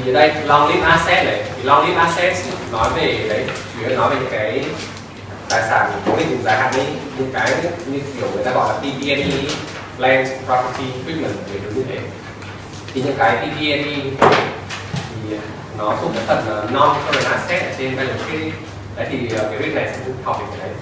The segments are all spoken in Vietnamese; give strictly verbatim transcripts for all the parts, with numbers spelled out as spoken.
thì ở đây long lived asset này, thì long lived asset nói về đấy, chủ yếu nói về những cái tài sản cố định dài hạn ấy, những cái như kiểu người ta gọi là pê pê en e, Land Property Equipment để đúng như thế. Thì những cái pê pê en e thì nó thuộc cái phần non current asset ở trên balance sheet. Đấy thì cái việc này sẽ học về cái đấy.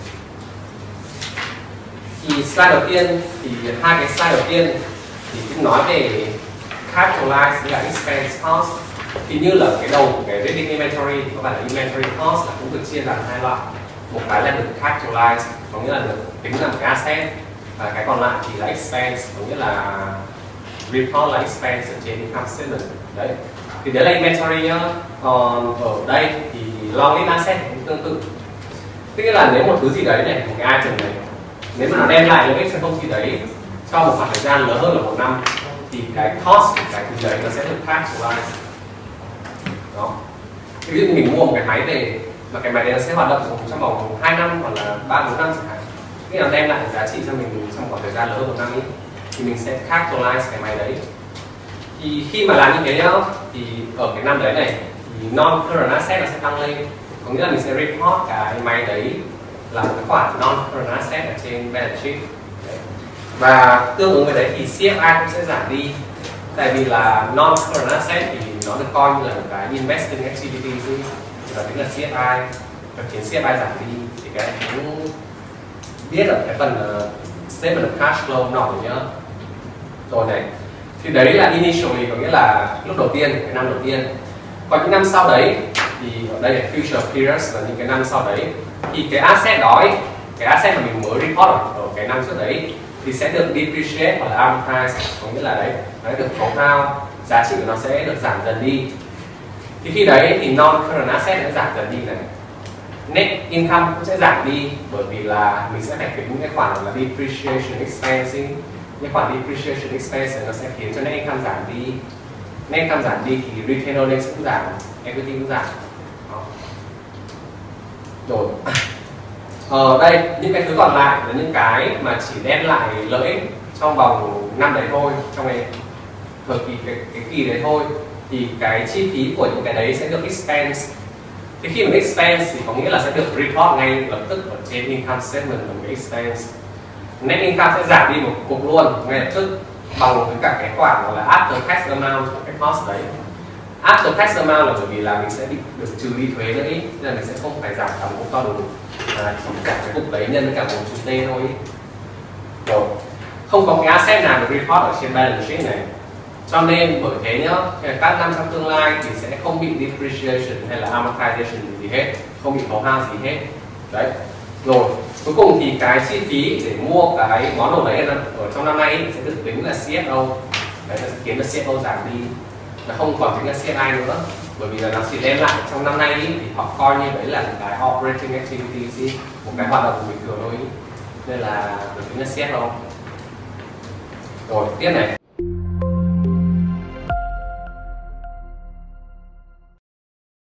Thì slide đầu tiên thì hai cái slide đầu tiên thì cũng nói về capitalize với cả expense cost. Thì như là cái đầu của cái reading inventory thì có phải là inventory cost là cũng được chia làm hai loại. Một cái là được capitalize, có nghĩa là được tính làm cái asset, và cái còn lại thì là expense, có nghĩa là report là expense ở trên income statement. Đấy. Thì đấy là inventory nhá. Còn ở đây thì long lived asset cũng tương tự. Tức là nếu một thứ gì đấy này, một cái item này, nếu mà nó đem lại lợi ích cho công ty đấy trong một khoảng thời gian lớn hơn là một năm, thì cái cost của cái thứ đấy nó sẽ được capitalize. Đó. Ví dụ như mình mua một cái máy về mà cái máy đấy nó sẽ hoạt động trong vòng hai năm hoặc là ba bốn năm chẳng hạn, nghĩa là đem lại giá trị cho mình trong khoảng thời gian lớn hơn một năm ấy, thì mình sẽ capitalize cái máy đấy. Thì khi mà làm như thế đó thì ở cái năm đấy này thì non current asset nó sẽ tăng lên, có nghĩa là mình sẽ report cái máy đấy là một cái khoản non current asset ở trên balance sheet. Đấy. Và tương ứng với đấy thì xê ép i cũng sẽ giảm đi, tại vì là non current asset thì nó được coi như là một cái investing activity ấy, và tính là xê ép i và khiến xê ép i giảm đi thì cái này cũng biết ở cái phần uh, statement of cash flow nọ nhá. Rồi này, thì đấy là initially, có nghĩa là lúc đầu tiên, cái năm đầu tiên. Còn những năm sau đấy thì ở đây là future periods, là những cái năm sau đấy thì cái asset đó ấy, cái asset mà mình mới report ở, ở cái năm trước đấy thì sẽ được depreciate hoặc là amortize, có nghĩa là đấy nó được khấu hao, giá trị của nó sẽ được giảm dần đi. Thì khi đấy thì non current asset sẽ giảm dần đi này, net income cũng sẽ giảm đi, bởi vì là mình sẽ phải tính cái khoản là depreciation expense. Cái khoản depreciation expense nó sẽ khiến cho net income giảm đi. Net income giảm đi thì retained earnings cũng giảm, equity cũng giảm. Đó. Rồi ở đây những cái thứ còn lại là những cái mà chỉ đem lại lợi ích trong vòng năm đấy thôi, trong cái thời kỳ cái, cái kỳ đấy thôi, thì cái chi phí của những cái đấy sẽ được expense. Thì khi mà expense thì có nghĩa là sẽ được report ngay lập tức ở trên income statement là một cái expense. Net income sẽ giảm đi một cục luôn ngay lập tức bằng với cả cái khoản gọi là after tax amount của cái cost đấy. After tax amount là bởi vì là mình sẽ bị được trừ đi thuế nữa ý, nên là mình sẽ không phải giảm cả một to đủ, mà chỉ giảm cái cục đấy nhân với cả một chục t thôi ý. Rồi, không có cái asset nào được report ở trên balance sheet này, cho nên bởi thế nhá, các năm trong tương lai thì sẽ không bị depreciation hay là amortization gì hết, không bị khấu hao gì hết. Đấy. Rồi, cuối cùng thì cái chi phí để mua cái món đồ đấy ở trong năm nay sẽ được tính là xê ép ô. Đấy, nó sẽ khiến cho xê ép ô giảm đi, nó không còn tính là xê ép i nữa, bởi vì là nó chỉ đem lại trong năm nay ý, thì họ coi như đấy là một cái operating activity ý, một cái hoạt động bình thường thôi ý. Nên là được tính là xê ép ô. Rồi, tiếp này.